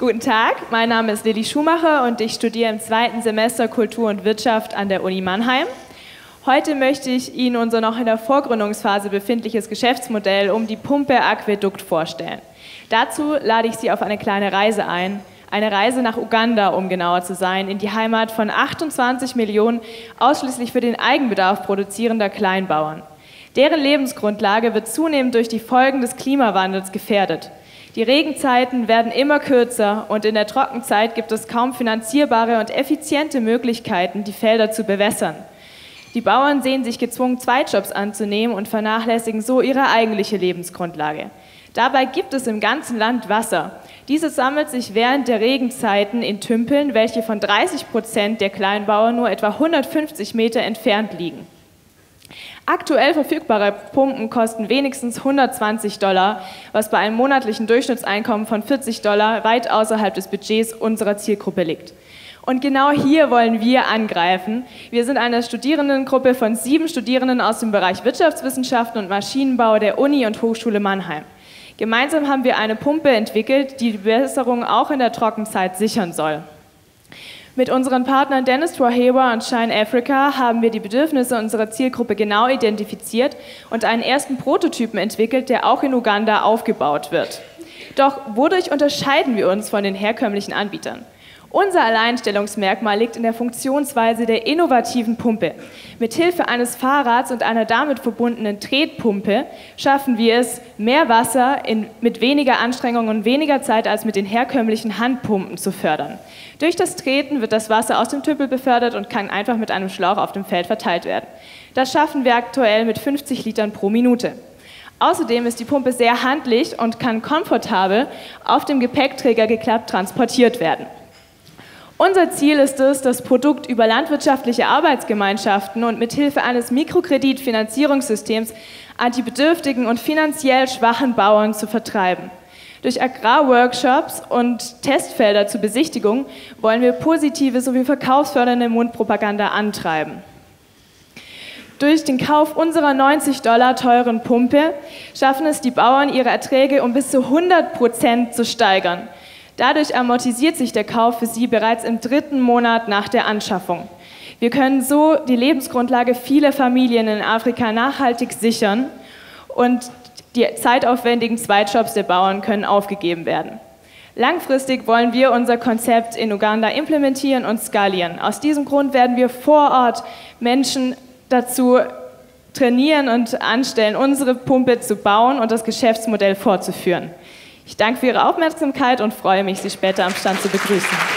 Guten Tag, mein Name ist Lilly Schumacher und ich studiere im 2. Semester Kultur und Wirtschaft an der Uni Mannheim. Heute möchte ich Ihnen unser noch in der Vorgründungsphase befindliches Geschäftsmodell um die Pumpe Aquädukt vorstellen. Dazu lade ich Sie auf eine kleine Reise ein. Eine Reise nach Uganda, um genauer zu sein, in die Heimat von 28 Millionen ausschließlich für den Eigenbedarf produzierender Kleinbauern. Deren Lebensgrundlage wird zunehmend durch die Folgen des Klimawandels gefährdet. Die Regenzeiten werden immer kürzer und in der Trockenzeit gibt es kaum finanzierbare und effiziente Möglichkeiten, die Felder zu bewässern. Die Bauern sehen sich gezwungen, Zweitjobs anzunehmen und vernachlässigen so ihre eigentliche Lebensgrundlage. Dabei gibt es im ganzen Land Wasser. Dieses sammelt sich während der Regenzeiten in Tümpeln, welche von 30% der Kleinbauern nur etwa 150 Meter entfernt liegen. Aktuell verfügbare Pumpen kosten wenigstens $120, was bei einem monatlichen Durchschnittseinkommen von $40 weit außerhalb des Budgets unserer Zielgruppe liegt. Und genau hier wollen wir angreifen. Wir sind eine Studierendengruppe von 7 Studierenden aus dem Bereich Wirtschaftswissenschaften und Maschinenbau der Uni und Hochschule Mannheim. Gemeinsam haben wir eine Pumpe entwickelt, die die Bewässerung auch in der Trockenzeit sichern soll. Mit unseren Partnern Dennis Twahewa und Shine Africa haben wir die Bedürfnisse unserer Zielgruppe genau identifiziert und einen ersten Prototypen entwickelt, der auch in Uganda aufgebaut wird. Doch wodurch unterscheiden wir uns von den herkömmlichen Anbietern? Unser Alleinstellungsmerkmal liegt in der Funktionsweise der innovativen Pumpe. Mithilfe eines Fahrrads und einer damit verbundenen Tretpumpe schaffen wir es, mehr Wasser mit weniger Anstrengung und weniger Zeit als mit den herkömmlichen Handpumpen zu fördern. Durch das Treten wird das Wasser aus dem Tümpel befördert und kann einfach mit einem Schlauch auf dem Feld verteilt werden. Das schaffen wir aktuell mit 50 Litern pro Minute. Außerdem ist die Pumpe sehr handlich und kann komfortabel auf dem Gepäckträger geklappt transportiert werden. Unser Ziel ist es, das Produkt über landwirtschaftliche Arbeitsgemeinschaften und mithilfe eines Mikrokreditfinanzierungssystems an die bedürftigen und finanziell schwachen Bauern zu vertreiben. Durch Agrarworkshops und Testfelder zur Besichtigung wollen wir positive sowie verkaufsfördernde Mundpropaganda antreiben. Durch den Kauf unserer $90 teuren Pumpe schaffen es die Bauern, ihre Erträge um bis zu 100% zu steigern. Dadurch amortisiert sich der Kauf für sie bereits im 3. Monat nach der Anschaffung. Wir können so die Lebensgrundlage vieler Familien in Afrika nachhaltig sichern und die zeitaufwendigen Zweitjobs der Bauern können aufgegeben werden. Langfristig wollen wir unser Konzept in Uganda implementieren und skalieren. Aus diesem Grund werden wir vor Ort Menschen dazu trainieren und anstellen, unsere Pumpe zu bauen und das Geschäftsmodell fortzuführen. Ich danke für Ihre Aufmerksamkeit und freue mich, Sie später am Stand zu begrüßen.